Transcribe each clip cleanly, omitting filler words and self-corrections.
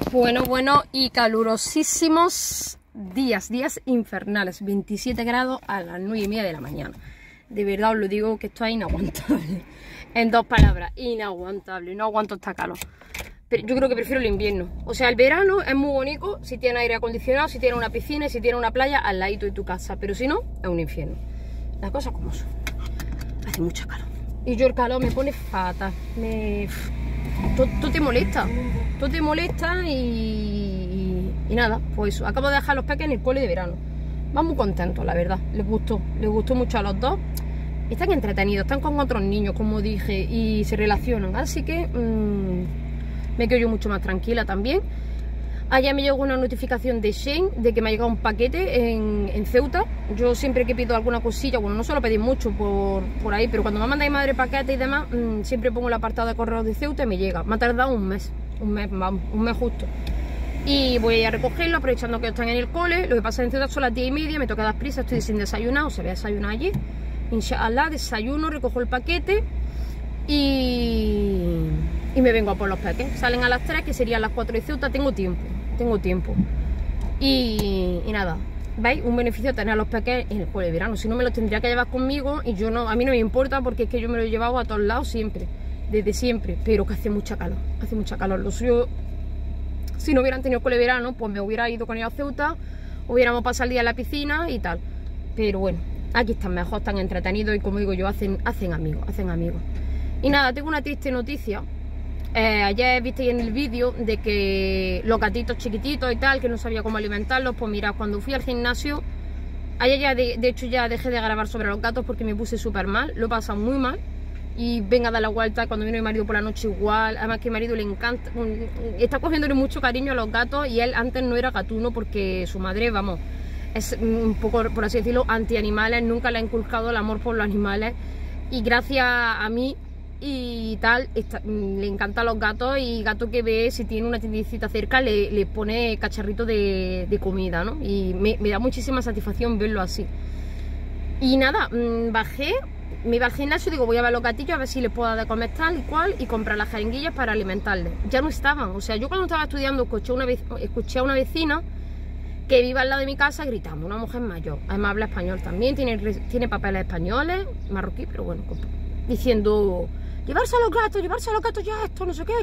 Bueno, y calurosísimos días infernales, 27 grados a las 9:30 de la mañana. De verdad os lo digo que esto es inaguantable. En dos palabras, inaguantable, no aguanto esta calor. Pero yo creo que prefiero el invierno. O sea, el verano es muy bonito si tiene aire acondicionado, si tiene una piscina y si tiene una playa al ladito de tu casa. Pero si no, es un infierno. Las cosas como son. Hace mucha calor. Y yo el calor me pone fatal. Todo te molesta. Todo te molesta y nada. Pues eso. Acabo de dejar a los peques en el cole de verano. Van muy contentos, la verdad. Les gustó mucho a los dos. Están entretenidos, están con otros niños, como dije, y se relacionan. Así que me quedo yo mucho más tranquila también. Ayer me llegó una notificación de Shein de que me ha llegado un paquete en Ceuta. Yo siempre que pido alguna cosilla, bueno, no suelo pedir mucho por ahí, pero cuando me manda mi madre paquetes y demás, siempre pongo el apartado de correos de Ceuta y me llega. Me ha tardado un mes justo. Y voy a recogerlo, aprovechando que están en el cole. Lo que pasa en Ceuta son las 10:30, me toca dar prisa, estoy sin desayunar, o se voy a desayunar allí. Inshallah, desayuno, recojo el paquete y me vengo a por los peques. Salen a las 3, que serían las 4 de Ceuta. Tengo tiempo. Y nada, ¿veis? Un beneficio tener a los peques en el cole de verano. Si no, me los tendría que llevar conmigo y a mí no me importa, porque es que yo me lo he llevado a todos lados siempre, desde siempre. Pero que hace mucha calor. Lo suyo, si no hubieran tenido cole de verano, pues me hubiera ido con ellos a Ceuta, hubiéramos pasado el día en la piscina y tal. Pero bueno, aquí están mejor, están entretenidos y, como digo yo, hacen amigos. Y nada, tengo una triste noticia. Ayer visteis en el vídeo de que los gatitos chiquititos y tal, que no sabía cómo alimentarlos. Pues mira, cuando fui al gimnasio, ayer ya de hecho ya dejé de grabar sobre los gatos porque me puse súper mal, lo he pasado muy mal. Y venga a dar la vuelta, cuando vino mi marido por la noche igual. Además que a mi marido le encanta, está cogiéndole mucho cariño a los gatos, y él antes no era gatuno porque su madre, vamos, es un poco, por así decirlo, anti-animales. Nunca le ha inculcado el amor por los animales, y gracias a mí y tal, le encantan los gatos. Y gato que ve, si tiene una tiendecita cerca, le pone cacharrito de comida, ¿no? Y me da muchísima satisfacción verlo así. Y nada, me iba al gimnasio, digo, voy a ver los gatillos, a ver si les puedo dar de comer tal y cual, y comprar las jeringuillas para alimentarles. Ya no estaban. O sea, yo cuando estaba estudiando escuché a una vecina que vive al lado de mi casa gritando, una mujer mayor, además habla español también, tiene papeles españoles, marroquí, pero bueno, diciendo, llevarse a los gatos ya, esto, no sé qué,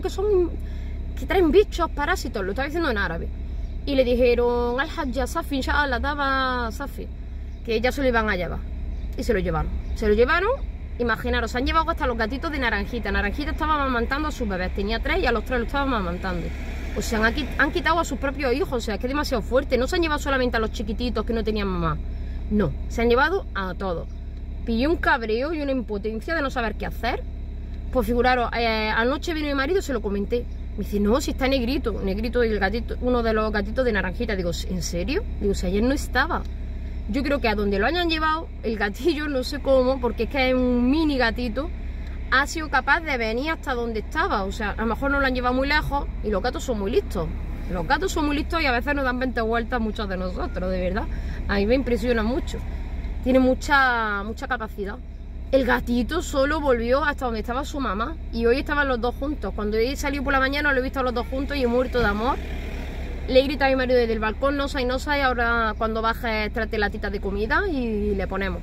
que traen bichos, parásitos. Lo estaba diciendo en árabe. Y le dijeron, al-Hajja Safi, inshallah, daba Safi, que ya se lo iban a llevar. Y se lo llevaron. Imaginaros, se han llevado hasta los gatitos de Naranjita. Naranjita estaba amamantando a sus bebés, tenía 3 y a los 3 lo estaba amamantando. O sea, han quitado a sus propios hijos. O sea, es que es demasiado fuerte. No se han llevado solamente a los chiquititos que no tenían mamá, no, se han llevado a todos. Pillé un cabreo y una impotencia de no saber qué hacer. Pues figuraros, anoche vino mi marido, se lo comenté. Me dice, no, si está Negrito y el gatito, uno de los gatitos de Naranjita. Digo, ¿en serio? Digo, si ayer no estaba. Yo creo que a donde lo hayan llevado, el gatillo, no sé cómo, porque es que es un mini gatito, ha sido capaz de venir hasta donde estaba. O sea, a lo mejor no lo han llevado muy lejos, y los gatos son muy listos. Los gatos son muy listos y a veces nos dan 20 vueltas muchos de nosotros, de verdad. A mí me impresiona mucho. Tiene mucha capacidad. El gatito solo volvió hasta donde estaba su mamá, y hoy estaban los dos juntos. Cuando he salido por la mañana lo he visto a los dos juntos y he muerto de amor. Le he gritado a mi marido desde el balcón, no sé, ahora cuando bajes trate latita de comida y le ponemos.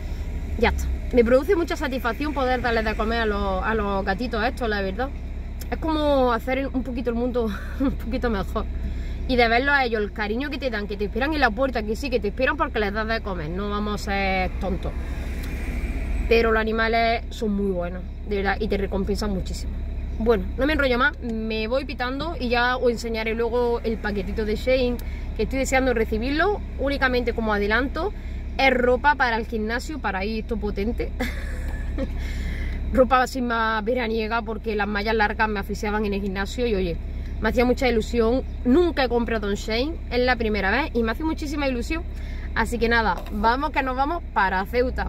Ya está. Me produce mucha satisfacción poder darles de comer a los gatitos estos, la verdad. Es como hacer un poquito el mundo un poquito mejor. Y de verlos a ellos, el cariño que te dan, que te esperan en la puerta, que sí, que te esperan porque les das de comer, no vamos a ser tontos. Pero los animales son muy buenos, de verdad, y te recompensan muchísimo. Bueno, no me enrollo más, me voy pitando y ya os enseñaré luego el paquetito de Shein, que estoy deseando recibirlo. Únicamente como adelanto, es ropa para el gimnasio, para ir esto potente. Ropa así más veraniega, porque las mallas largas me asfixiaban en el gimnasio y oye, me hacía mucha ilusión. Nunca he comprado en Shein, es la primera vez y me hace muchísima ilusión. Así que nada, vamos que nos vamos para Ceuta.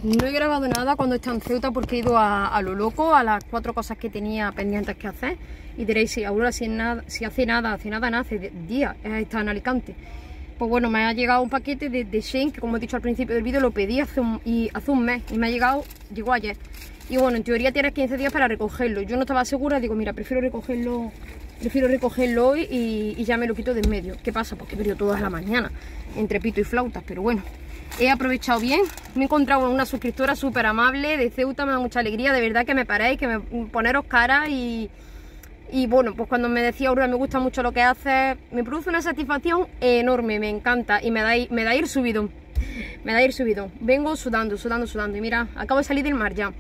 No he grabado nada cuando está en Ceuta porque he ido a lo loco, a las 4 cosas que tenía pendientes que hacer. Y diréis, si Aurora si hace nada, hace días, está en Alicante. Pues bueno, me ha llegado un paquete de Shein, que como he dicho al principio del vídeo, lo pedí hace un mes y me ha llegó ayer. Y bueno, en teoría tienes 15 días para recogerlo. Yo no estaba segura, digo, mira, prefiero recogerlo hoy y ya me lo quito de en medio. ¿Qué pasa? Porque he perdido todas la mañana, entre pito y flautas, pero bueno. He aprovechado bien, me he encontrado una suscriptora súper amable de Ceuta, me da mucha alegría, de verdad que me paréis, que me poneros cara y bueno, pues cuando me decía Aurora me gusta mucho lo que haces, me produce una satisfacción enorme, me encanta y me da ir subidón, vengo sudando y mira, acabo de salir del mar ya.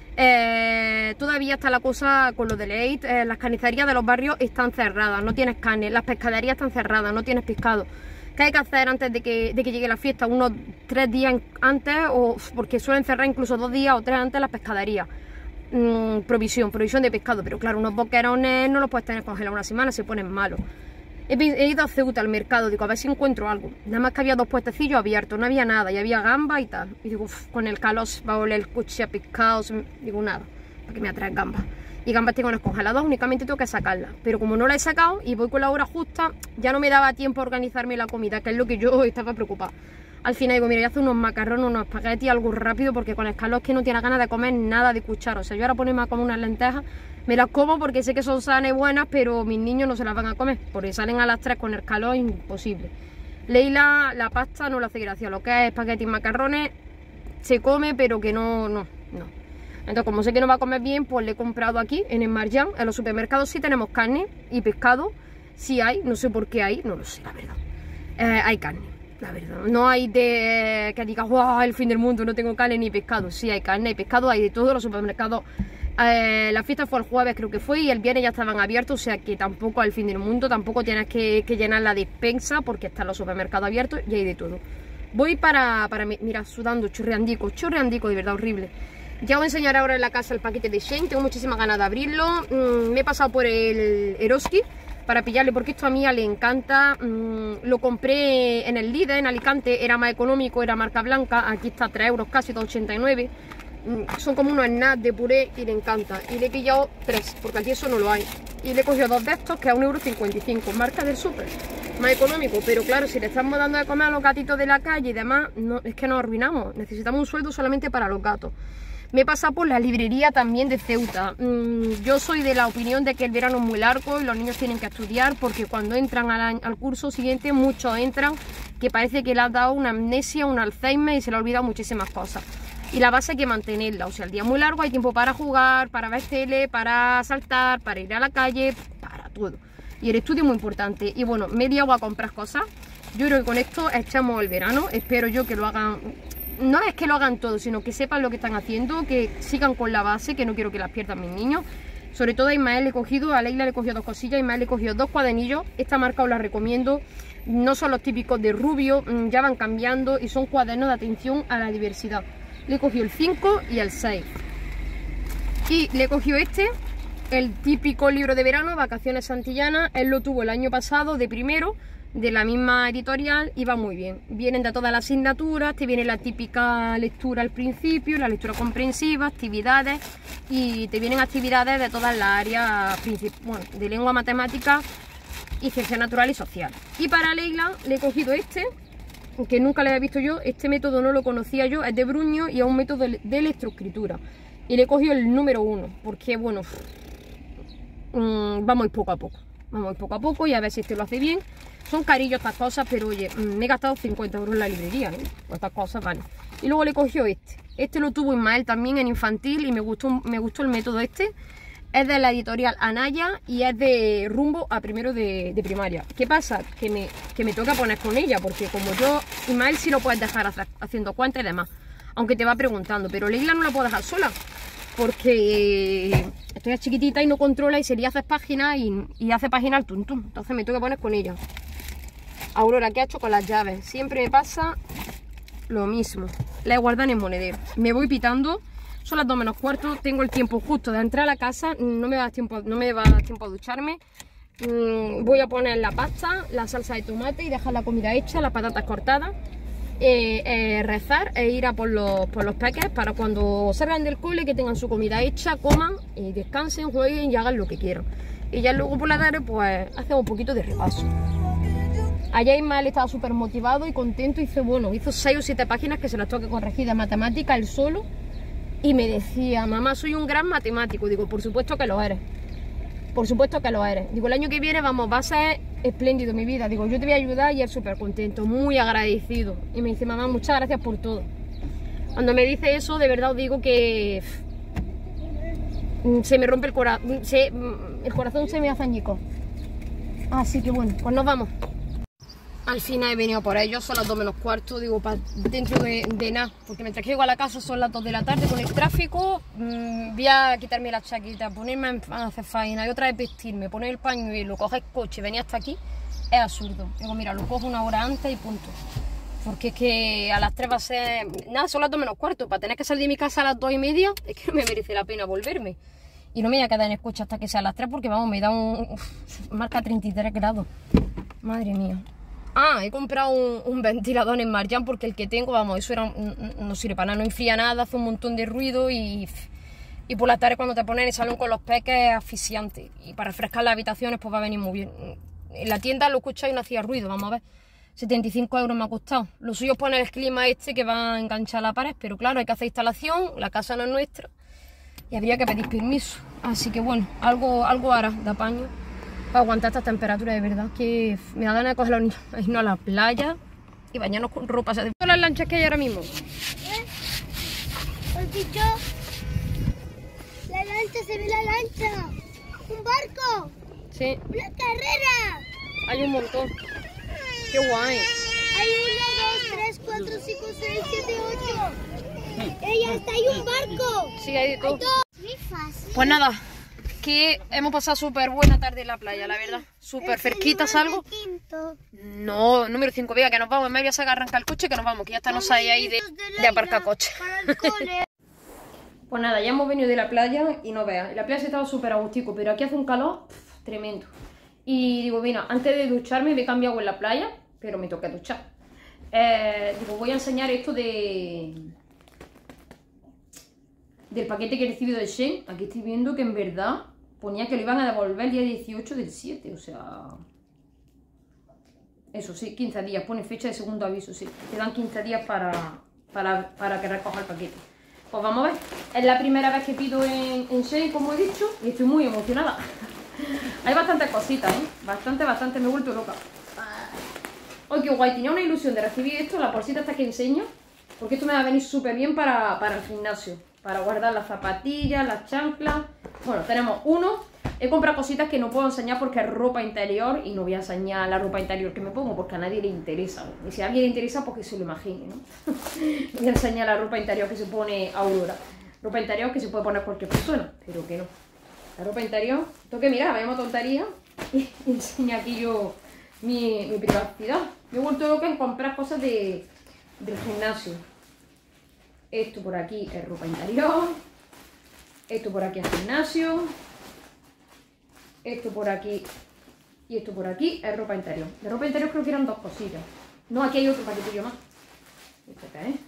Todavía está la cosa con lo de Leit, las carnicerías de los barrios están cerradas, no tienes carne, las pescaderías están cerradas, no tienes pescado. ¿Qué hay que hacer antes de que llegue la fiesta? Unos 3 días antes, o porque suelen cerrar incluso 2 días o 3 antes las pescaderías. Provisión de pescado, pero claro, unos boquerones no los puedes tener congelados una semana, se ponen malos. He ido a Ceuta al mercado, digo, a ver si encuentro algo. Nada más que había 2 puestecillos abiertos, no había nada, y había gamba y tal. Y digo, con el calor va a oler el coche a pescado, digo, nada, para que me atrae gambas. Y gambas tengo unas congeladas, únicamente tengo que sacarlas. Pero como no la he sacado y voy con la hora justa, ya no me daba tiempo a organizarme la comida, que es lo que yo estaba preocupada. Al final digo, mira, ya hace unos macarrones, unos espaguetis, algo rápido, porque con el calor es que no tiene ganas de comer nada de cuchara. O sea, yo ahora ponerme a comer unas lentejas, me las como porque sé que son sanas y buenas, pero mis niños no se las van a comer, porque salen a las 3 con el calor, imposible. Leila, la pasta no le hace gracia, lo que es espaguetis y macarrones, se come, pero que no. Entonces, como sé que no va a comer bien, pues le he comprado aquí, en el Marjan, en los supermercados sí tenemos carne y pescado, sí hay, no sé por qué hay, no lo sé, la verdad. Hay carne, la verdad, no hay de que digas, wow, el fin del mundo, no tengo carne ni pescado, sí hay carne y pescado, hay de todos los supermercados. La fiesta fue el jueves, creo que fue, y el viernes ya estaban abiertos, o sea que tampoco es el fin del mundo, tampoco tienes que llenar la despensa porque están los supermercados abiertos y hay de todo. Voy para mira, sudando, chorreandico, de verdad, horrible. Ya os enseñaré ahora en la casa el paquete de Shein, tengo muchísimas ganas de abrirlo. Me he pasado por el Eroski para pillarle porque esto a Mía le encanta. Lo compré en el Lidl, en Alicante, era más económico, era marca blanca, aquí está a 3 euros casi, 2,89. Son como unos snacks de puré y le encanta. Y le he pillado 3, porque aquí eso no lo hay. Y le he cogido 2 de estos que a 1,55 €, marca del súper. Más económico, pero claro, si le estamos dando de comer a los gatitos de la calle y demás, no, es que nos arruinamos. Necesitamos un sueldo solamente para los gatos. Me he pasado por la librería también de Ceuta. Yo soy de la opinión de que el verano es muy largo y los niños tienen que estudiar porque cuando entran al curso siguiente, muchos entran que parece que le ha dado una amnesia, un Alzheimer y se le ha olvidado muchísimas cosas. Y la base hay que mantenerla, o sea, el día es muy largo, hay tiempo para jugar, para ver tele, para saltar, para ir a la calle, para todo. Y el estudio es muy importante. Y bueno, me he liado a comprar cosas. Yo creo que con esto echamos el verano, espero yo que lo hagan. No es que lo hagan todo, sino que sepan lo que están haciendo, que sigan con la base, que no quiero que las pierdan mis niños. Sobre todo a Ismael le he cogido, a Leila le he cogido 2 cosillas, a Ismael le he cogido 2 cuadernillos. Esta marca os la recomiendo, no son los típicos de rubio, ya van cambiando y son cuadernos de atención a la diversidad. Le he cogido el 5 y el 6. Y le he cogido este, el típico libro de verano, Vacaciones Santillanas. Él lo tuvo el año pasado de primero, de la misma editorial, y va muy bien. Vienen de todas las asignaturas, te viene la típica lectura al principio, la lectura comprensiva, actividades, y te vienen actividades de todas las áreas, bueno, de lengua, matemática y ciencia natural y social. Y para Leila le he cogido este, que nunca le había visto yo, este método no lo conocía yo, es de Bruño y es un método de electroescritura. Y le he cogido el número 1, porque bueno, vamos poco a poco. Vamos poco a poco y a ver si este lo hace bien. Son carillos estas cosas, pero oye, me he gastado 50 € en la librería, ¿eh? Pues estas cosas vale. Y luego le cogió este. Este lo tuvo Ismael también en infantil y me gustó el método este. Es de la editorial Anaya y es de rumbo a primero de primaria. ¿Qué pasa? Que me toca poner con ella, porque como yo, Ismael sí lo puedes dejar haciendo cuentas y demás, aunque te va preguntando, pero Leila no la puedo dejar sola, porque estoy chiquitita y no controla y se le hace páginas y hace páginas al tuntún. Entonces me tengo que poner con ella. Aurora, ¿qué ha hecho con las llaves? Siempre me pasa lo mismo. Las he guardado en el monedero. Me voy pitando. Son las 2 menos cuarto. Tengo el tiempo justo de entrar a la casa. No me va a dar tiempo a ducharme. Voy a poner la pasta, la salsa de tomate y dejar la comida hecha, las patatas cortadas. rezar e ir a por los peques para cuando salgan del cole que tengan su comida hecha, coman, descansen, jueguen y hagan lo que quieran. Y ya luego por la tarde pues hacemos un poquito de repaso. Ayer Ismael estaba súper motivado y contento, hizo 6 o 7 páginas que se las tengo que corregir de matemática él solo. Y me decía, mamá, soy un gran matemático. Digo, por supuesto que lo eres. Por supuesto que lo eres. Digo, el año que viene, vamos, va a ser espléndido mi vida. Digo, yo te voy a ayudar y él súper contento, muy agradecido. Y me dice, mamá, muchas gracias por todo. Cuando me dice eso, de verdad os digo que se me rompe el corazón. El corazón se me hace añicos. Así que bueno, pues nos vamos. Al final he venido por ellos, son las 2 menos cuarto, digo, dentro de nada, porque mientras que llego a la casa son las 2 de la tarde con el tráfico, voy a quitarme la chaqueta, ponerme a hacer faena y otra vez vestirme, poner el pañuelo, coger el coche, venir hasta aquí, es absurdo. Digo, mira, lo cojo una hora antes y punto. Porque es que a las 3 va a ser... Nada, son las 2 menos cuarto, para tener que salir de mi casa a las 2 y media, es que no me merece la pena volverme. Y no me voy a quedar en el coche hasta que sea a las 3 porque, vamos, me da marca 33 grados. Madre mía. Ah, he comprado un ventilador en Marjan porque el que tengo, vamos, eso no sirve para nada, no enfría nada, hace un montón de ruido y por la tarde cuando te pones en el salón con los peques es asfixiante. Y para refrescar las habitaciones pues va a venir muy bien. En la tienda lo escuché y no hacía ruido, vamos a ver. 75 € me ha costado. Lo suyo es poner el clima que va a enganchar a la pared, pero claro, hay que hacer instalación, la casa no es nuestra y habría que pedir permiso. Así que bueno, algo hará de apaño para aguantar esta temperatura, de verdad que me da ganas de coger a los niños, irnos a la playa y bañarnos con ropa. O sea, de todas las lanchas que hay ahora mismo. ¿Has dicho? La lancha, se ve la lancha. Un barco. Sí. Una carrera. Hay un montón. Qué guay. Hay 1, 2, 3, 4, 5, 6, 7, 8. Ella está ahí un barco. Sí, hay de todo. Muy fácil. Pues nada, que hemos pasado súper buena tarde en la playa, la verdad. Súper fresquita, salgo. No, número 5, venga, que nos vamos. Me voy a sacar a arrancar el coche, que nos vamos, que ya está nos hay ahí de aparcar coche. Pues nada, ya hemos venido de la playa y no veas. La playa se estaba súper agustico, pero aquí hace un calor tremendo. Y digo, mira, antes de ducharme me he cambiado en la playa, pero me toca duchar. Digo, voy a enseñar esto del paquete que he recibido de Shein. Aquí estoy viendo que en verdad ponía que lo iban a devolver el día 18 del 7, o sea... Eso sí, 15 días, pone fecha de segundo aviso, sí. Te dan 15 días para que recoja el paquete. Pues vamos a ver, es la primera vez que pido en Shein, como he dicho, y estoy muy emocionada. Hay bastantes cositas, bastante, me he vuelto loca. ¡Ay, qué guay! Tenía una ilusión de recibir esto, la bolsita esta que enseño, porque esto me va a venir súper bien para el gimnasio, para guardar las zapatillas, las chanclas. Bueno, tenemos uno. He comprado cositas que no puedo enseñar porque es ropa interior y no voy a enseñar la ropa interior que me pongo porque a nadie le interesa. Y si a alguien le interesa, pues que se lo imagine, ¿no? Voy a enseñar la ropa interior que se pone Aurora. Ropa interior que se puede poner cualquier persona, pero que no. La ropa interior, tengo que mirar, vayamos tontería y enseño aquí yo mi privacidad. Me he vuelto loca en comprar cosas del gimnasio. Esto por aquí es ropa interior. Esto por aquí es gimnasio. Esto por aquí y esto por aquí es ropa interior. De ropa interior creo que eran 2 cosillas. No, aquí hay otro paquetillo más. ¿Esto qué es?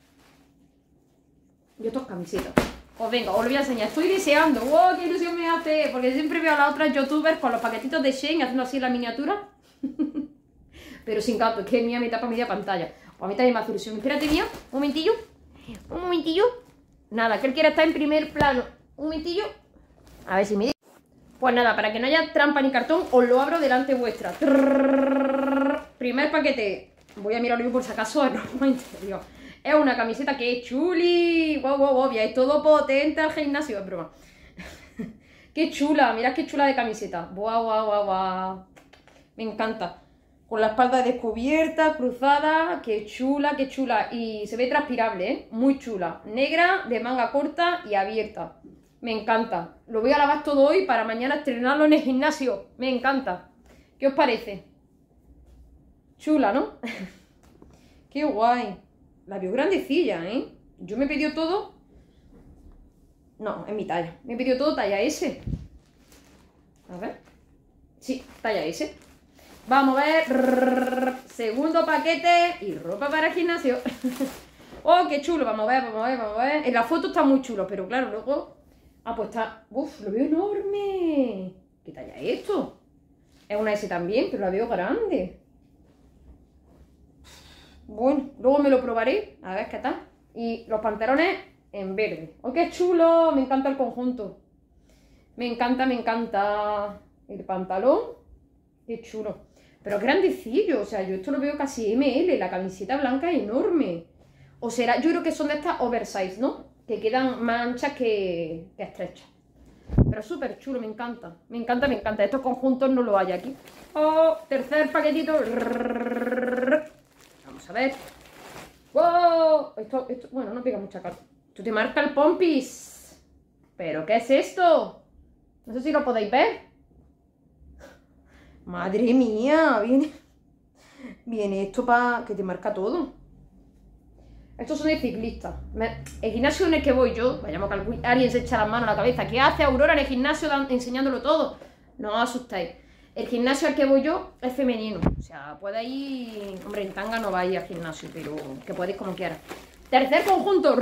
Y esto es camiseta. Pues venga, os lo voy a enseñar. Estoy deseando. ¡Wow! ¡Qué ilusión me hace! Porque siempre veo a las otras youtubers con los paquetitos de Shein haciendo así la miniatura. Pero sin gato, es que mía me tapa media pantalla. Pues a mí también me hace ilusión. Espérate, mía. Un momentillo. Un momentillo. Nada, que él quiera estar en primer plano. Un momentillo. A ver si me dice. Pues nada, para que no haya trampa ni cartón, os lo abro delante vuestra. Primer paquete. Voy a mirarlo yo por si acaso es ropa interior. Es una camiseta que es chuli. Wow, wow, wow. Es todo potente al gimnasio. Es broma. Qué chula. Mirad qué chula de camiseta. Wow, wow, wow, wow. Me encanta. Con la espalda descubierta, cruzada. Qué chula, qué chula. Y se ve transpirable, ¿eh? Muy chula. Negra, de manga corta y abierta. Me encanta. Lo voy a lavar todo hoy para mañana estrenarlo en el gimnasio. Me encanta. ¿Qué os parece? Chula, ¿no? Qué guay. La veo grandecilla, ¿eh? Yo me he pedido todo... No, es mi talla. Me he pedido todo talla S. A ver. Sí, talla S. Vamos a ver... Segundo paquete y ropa para el gimnasio. Oh, qué chulo, vamos a ver, vamos a ver, vamos a ver. En la foto está muy chulo, pero claro, luego... Ah, pues está... Uf, lo veo enorme. ¿Qué talla es esto? Es una S también, pero la veo grande. Bueno, luego me lo probaré, a ver qué tal. Y los pantalones en verde. ¡Oh, qué chulo! Me encanta el conjunto. Me encanta el pantalón. Qué chulo. Pero es grandecillo, o sea, yo esto lo veo casi ML. La camiseta blanca es enorme. O será, yo creo que son de estas oversize, ¿no? Que quedan más anchas que estrechas. Pero súper chulo, me encanta. Me encanta, me encanta. Estos conjuntos no los hay aquí. Oh, tercer paquetito. Vamos a ver. ¡Wow! Esto, bueno, no pega mucha carta. Esto te marca el pompis. ¿Pero qué es esto? No sé si lo podéis ver. Madre mía, viene esto para que te marca todo. Estos son de ciclistas. El gimnasio en el que voy yo, vayamos a alguien se echa las manos a la cabeza. ¿Qué hace Aurora en el gimnasio enseñándolo todo? No os asustáis. El gimnasio al que voy yo es femenino. O sea, podéis ir... Hombre, en tanga no vais al gimnasio, pero que podéis como quieras. Tercer conjunto.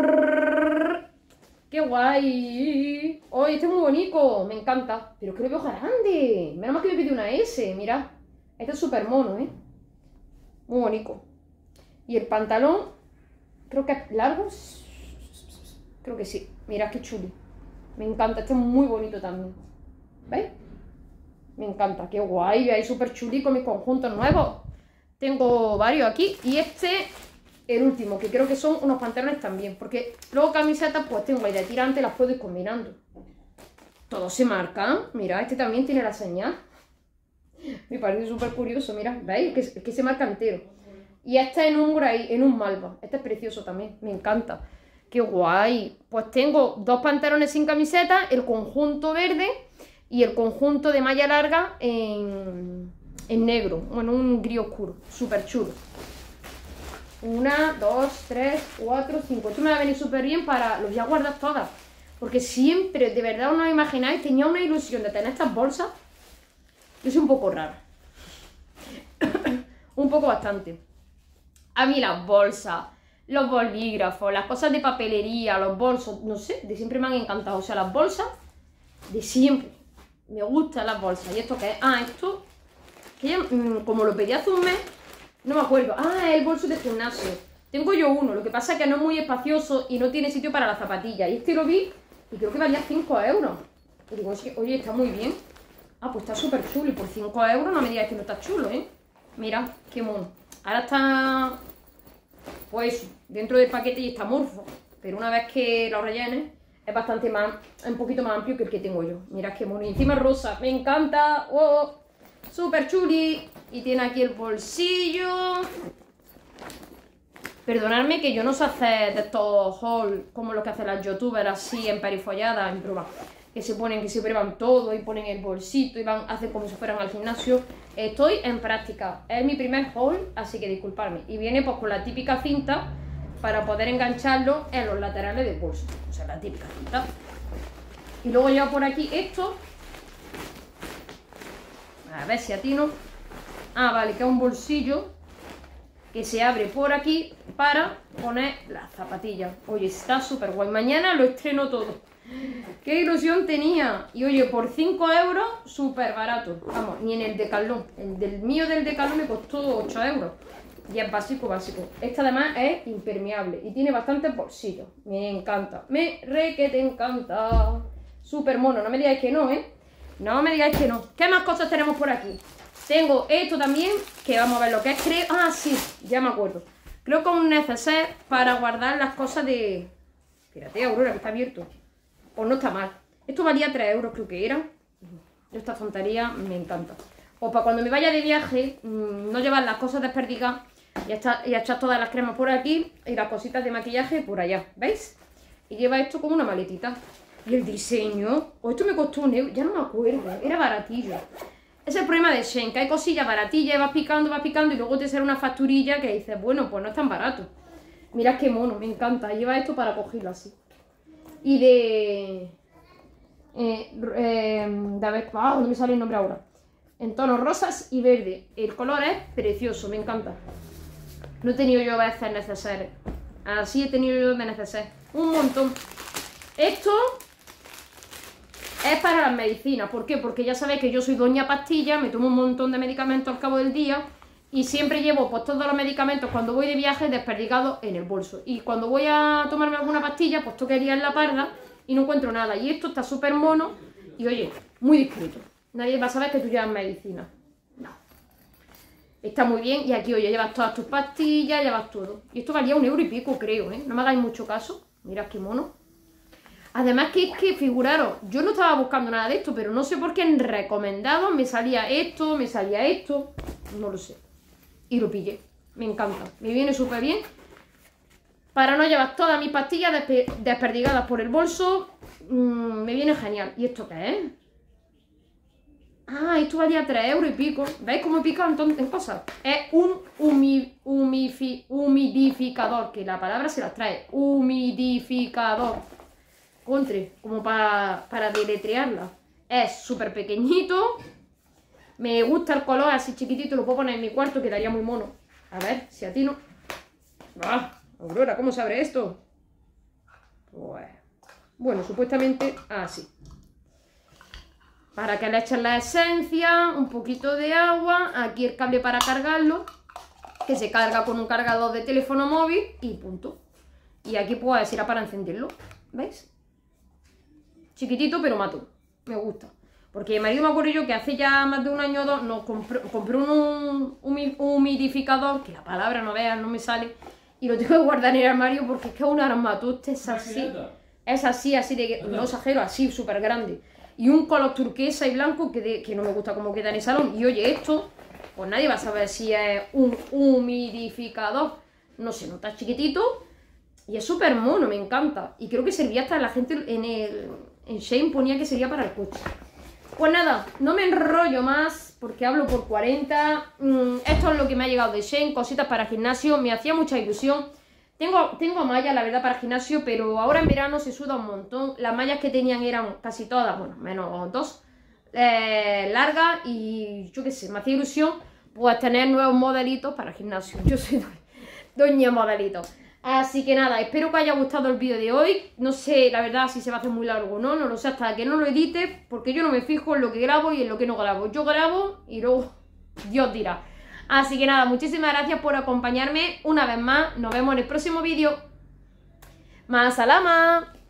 ¡Qué guay! ¡Oh, este es muy bonito! Me encanta. Pero es que lo veo grande. Menos mal que me pide una S, mirad. Este es súper mono, ¿eh? Muy bonito. Y el pantalón... Creo que es largo. Creo que sí. Mirad qué chulo. Me encanta. Este es muy bonito también. ¿Veis? Me encanta. Qué guay. Veis súper chulico mis conjuntos nuevos. Tengo varios aquí. Y este, el último, que creo que son unos pantalones también. Porque luego camisetas, pues tengo ahí de tirante, las puedo ir combinando. Todos se marcan. Mirad, este también tiene la señal. Me parece súper curioso. Mirad, ¿veis? Es que se marca entero. Y este en un gray, en un malva. Este es precioso también, me encanta. ¡Qué guay! Pues tengo dos pantalones sin camiseta, el conjunto verde y el conjunto de malla larga en negro. Bueno, un gris oscuro, súper chulo. 1, 2, 3, 4, 5. Esto me va a venir súper bien para... Los voy a guardar todas. Porque siempre, de verdad, no os imagináis, tenía una ilusión de tener estas bolsas. Yo soy un poco rara. Un poco bastante. A mí las bolsas, los bolígrafos, las cosas de papelería, los bolsos, no sé, de siempre me han encantado. O sea, las bolsas, de siempre. Me gustan las bolsas. ¿Y esto qué es? Ah, esto, que ya, como lo pedí hace un mes, no me acuerdo. Ah, es el bolso de gimnasio. Tengo yo uno, lo que pasa es que no es muy espacioso y no tiene sitio para las zapatillas. Y este lo vi y creo que valía 5 euros. Y digo, oye, está muy bien. Ah, pues está súper chulo. Y por 5 euros no me digáis que no está chulo, ¿eh? Mira, qué mono. Ahora está, pues, dentro del paquete y está morfo. Pero una vez que lo rellenes, es bastante más, un poquito más amplio que el que tengo yo. Mirad qué mono. Y encima es rosa. Me encanta. ¡Oh! Súper chuli. Y tiene aquí el bolsillo. Perdonadme que yo no sé hacer de estos hauls como los que hacen las youtubers así en perifolladas, en prueba. Que se prueban todo y ponen el bolsito y hacen como si fueran al gimnasio. Estoy en práctica. Es mi primer haul, así que disculpadme. Y viene pues con la típica cinta para poder engancharlo en los laterales del bolso. O sea, la típica cinta. Y luego llevo por aquí esto. A ver si atino. Ah, vale, que es un bolsillo que se abre por aquí para poner las zapatillas. Oye, está súper guay. Mañana lo estreno todo. ¡Qué ilusión tenía! Y oye, por 5 euros, súper barato. Vamos, ni en el Decathlon. El del mío del Decathlon me costó 8 euros. Y es básico, básico. Esta además es impermeable y tiene bastantes bolsillos. Me encanta. Que te encanta. Súper mono. No me digáis que no, ¿eh? No me digáis que no. ¿Qué más cosas tenemos por aquí? Tengo esto también, que vamos a ver lo que es. Creo... Ah, sí, ya me acuerdo. Creo que es un neceser para guardar las cosas de... Espérate, Aurora, que está abierto. Pues no está mal. Esto valía 3 euros, creo que era. Esta tontería me encanta. O para cuando me vaya de viaje, no llevar las cosas desperdigadas y echar todas las cremas por aquí y las cositas de maquillaje por allá. ¿Veis? Y lleva esto como una maletita. Y el diseño... O esto me costó 1 euro, ya no me acuerdo. Era baratillo. Es el problema de Shein, que hay cosillas baratillas y vas picando y luego te sale una facturilla que dices, bueno, pues no es tan barato. Mirad qué mono, me encanta. Lleva esto para cogerlo así. Y de... a ver, no me sale el nombre ahora. en tonos rosas y verde. El color es precioso, me encanta. No he tenido yo veces necesarias. Así he tenido yo de neceser. Un montón. Esto es para las medicinas. ¿Por qué? Porque ya sabéis que yo soy doña pastilla, me tomo un montón de medicamentos al cabo del día y siempre llevo pues todos los medicamentos cuando voy de viaje desperdigados en el bolso. Y cuando voy a tomarme alguna pastilla, pues tocaría en la parda y no encuentro nada. Y esto está súper mono y oye, muy discreto. Nadie va a saber que tú llevas medicina. No. Está muy bien y aquí, oye, llevas todas tus pastillas, llevas todo. Y esto valía 1 euro y pico, creo, ¿eh? No me hagáis mucho caso. Mirad qué mono. Además que es que, figuraros, yo no estaba buscando nada de esto, pero no sé por qué en recomendados me salía esto, no lo sé. Y lo pillé. Me encanta. Me viene súper bien. Para no llevar todas mis pastillas desperdigadas por el bolso, me viene genial. ¿Y esto qué es? Ah, esto valía 3 euros y pico. ¿Veis cómo he picado entonces en cosas? Es un humidificador, que la palabra se las trae. Humidificador. Contre, como para deletrearla. Es súper pequeñito. Me gusta el color así chiquitito. Lo puedo poner en mi cuarto, quedaría muy mono. A ver, si a ti no... ¡Ah! Aurora, ¿cómo se abre esto? Pues... Bueno, supuestamente así. Para que le echen la esencia, un poquito de agua, aquí el cable para cargarlo, que se carga con un cargador de teléfono móvil y punto. Y aquí pues irá para encenderlo, ¿veis? Chiquitito pero mato, me gusta. Porque mi marido me acuerdo yo que hace ya más de 1 año o 2 nos compró un humidificador, que la palabra no veas, no me sale, y lo tengo que guardar en el armario porque es que es un armatoste, es así, así de, no exagero, así, súper grande. Y un color turquesa y blanco que no me gusta cómo queda en el salón. Y oye, esto, pues nadie va a saber si es un humidificador. No se nota chiquitito y es súper mono, me encanta. Y creo que servía hasta la gente en Shein ponía que sería para el coche. Pues nada, no me enrollo más porque hablo por 40. Esto es lo que me ha llegado de Shein, cositas para gimnasio. Me hacía mucha ilusión. Tengo mallas, la verdad, para gimnasio, pero ahora en verano se suda un montón. Las mallas que tenían eran casi todas, bueno, menos 2, largas y yo qué sé, me hacía ilusión pues tener nuevos modelitos para gimnasio. Yo soy doña modelito. Así que nada, espero que os haya gustado el vídeo de hoy. No sé, la verdad, si se va a hacer muy largo o no, no lo sé hasta que no lo edite, porque yo no me fijo en lo que grabo y en lo que no grabo. Yo grabo y luego Dios dirá. Así que nada, muchísimas gracias por acompañarme una vez más. Nos vemos en el próximo vídeo. ¡Más salama!